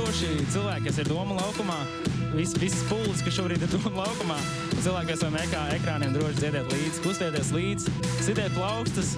droši cilvēki, kas ir Doma laukumā, visas pulles, kas šobrīd ir Doma laukumā, cilvēki, kas saviem ekrāniem droši dziediet līdzi, kustieties līdzi, sitiet plaukstas.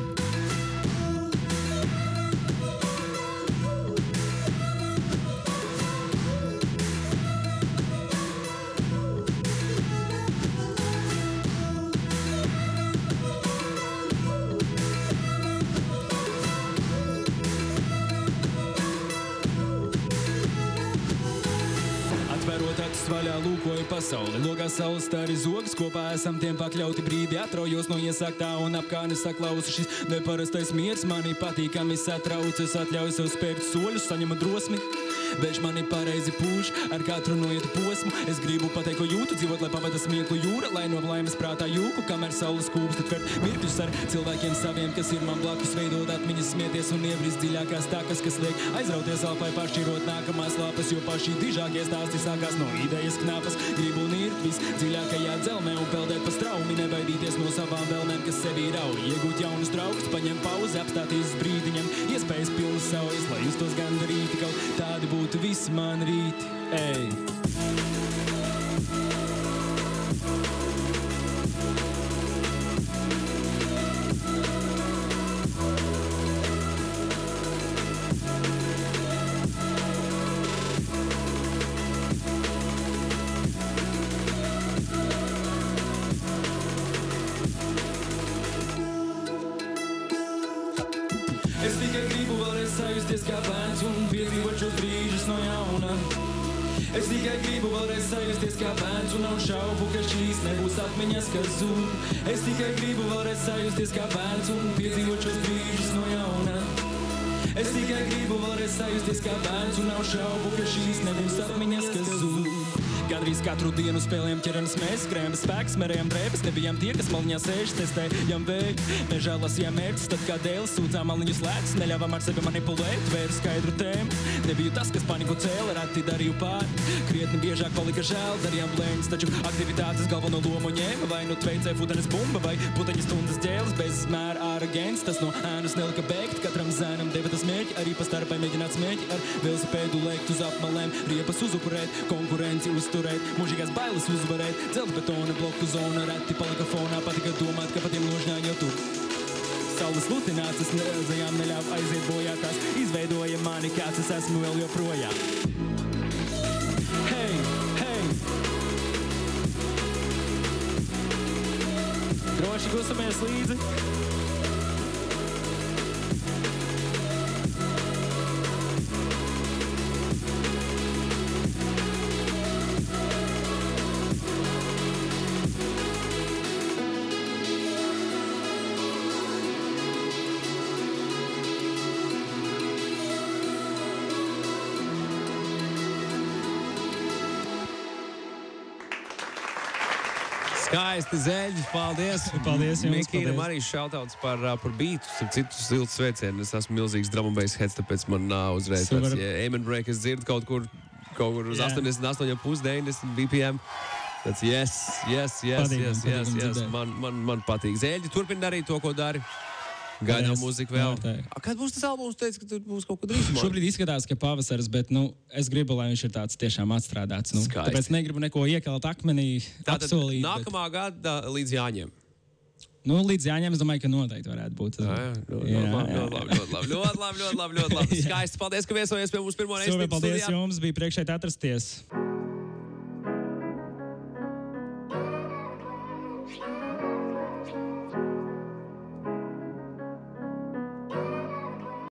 Vaļā lūkoju pasauli, logā saules stāri zogas, kopā esam tiem pakļauti brīdi, atraujos no iesāktā un apkārni saklausu šis neparastais miers, mani patīkami satrauc, es atļauju sev spērt soļus, saņemu drosmi, vērš mani pareizi pūš, ar katru noietu posmu, es gribu pateikt, ko jūtu, dzīvot, lai pavada smieklu jūra, lai no laimes prātā jūku, kamēr saules kūpsta tvert mirkļus ar cilvēkiem saviem, kas ir man blakus, veidot atmiņas, smieties un ievrist dziļākās takas, kas liek aizrauties alpai pašķirot nākamās lapas, jo paši dižākie stāsti sākās no idejas knapas, gribu nirt visdziļākajā dzelmē un peldēt pa straumi, nebaidīties no savām vēlmēm, kas sevī rauj, iegūt jaunus draugus, paņem pauzi, apstāties brīdiņam, iespējas pilnas saujas, lai justos gandarīti, kaut tādi būtu visi man rīti, ej. Es tikai gribu vēlreiz sajusties kā bērns un piedzīvot šos brīžus no jauna. Es tikai gribu vēlreiz sajusties kā bērns un nav šaubu, ka šīs nebūs atmiņas, kas zūd. Es tikai gribu vēlreiz sajusties kā bērns un piedzīvot šos brīžus no jauna. Es tikai gribu vēlreiz sajusties kā bērns un nav šaubu, ka šīs nebūs atmiņas, kas zūd. Gandrīz katru dienu spēlējam ķerenes mēs, skrējam bez spēks, mērējam drēbes, nebijām tie, kas maliņā sēž, testējam vēju. Mežā lasījām mērķus, tad kā dēles, sūcām maliņus lētus, neļāvām ar sevi manipulēt, vēru skaidru tēmu. Nebiju tas, kas paniku cēla, reti darīju pāri, krietni biežāk palika žēl, darījām blēņas, taču aktivitātes galveno lomu ņēma, vai nu tveicē futenes bumba, vai puteņas stundas ģēles, bez mēra āragents, tas no ēnas nelika bēgt, katram zēnam deva tas mērķi, arī pa starpai mēģināt smēķi, ar velosipēdu lēkt uz apmalēm, riepas uzupurēt, konkurenci uzturēt, mūžīgās bailes uzvarēt, dzelta betona bloku zona, reti palika fonā, patika domāt, ka patiem nožņāņ jau tur. Saules lutinācas neredzējām, neļāv aiziet bojātās, izveidoja mani, kāds es esmu vēl joprojām. Hei, hei! Droši kustamies līdzi. Skaisti zeļi, paldies. Paldies jums. Mikīnam arī šautauts par beatu, starp citu siltu sveicienu. Es esmu milzīgs drum and bass heads, tāpēc man uzreiz tāds amen break, es dzirdu kaut kur uz 88,5, 90 BPM. Tāds yes. Man patīk. Zeļi, turpini darīt to, ko dari. Gaidām mūziku vēl. Kad būs tas albums? Teici, ka tur būs kaut ko drīzumā. Šobrīd izskatās, ka pavasaris, bet es gribu, lai viņš ir tāds tiešām atstrādāts. Tāpēc negribu neko iekalt akmenī, apsolīt. Nākamā gada līdz Jāņiem. Līdz Jāņiem es domāju, ka noteikti varētu būt. Ļoti labi. Skaisti, paldies, ka viesojies pie mums pirmo reizi. Paldies jums, bija priekšēt atrasties.